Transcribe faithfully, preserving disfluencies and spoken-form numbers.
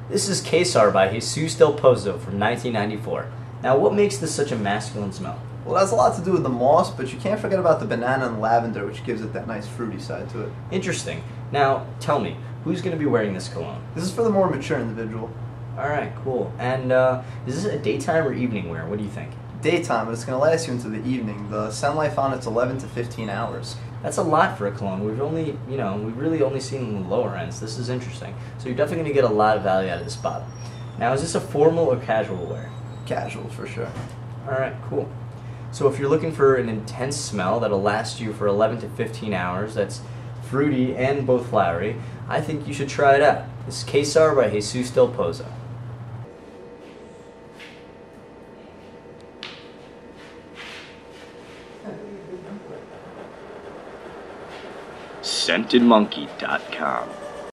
This is Quasar by Jesus Del Pozo from nineteen ninety-four. Now, what makes this such a masculine smell? Well, it has a lot to do with the moss, but you can't forget about the banana and lavender, which gives it that nice fruity side to it. Interesting. Now, tell me, who's going to be wearing this cologne? This is for the more mature individual. Alright, cool. And uh, is this a daytime or evening wear? What do you think? Daytime, but it's going to last you into the evening. The sun life on it's eleven to fifteen hours. That's a lot for a cologne. We've only, you know, we've really only seen the lower ends. This is interesting. So you're definitely going to get a lot of value out of this bottle. Now, is this a formal or casual wear? Casual, for sure. Alright, cool. So if you're looking for an intense smell that'll last you for eleven to fifteen hours, that's fruity and both flowery, I think you should try it out. This is Quasar by Jesus Del Pozo. scented monkey dot com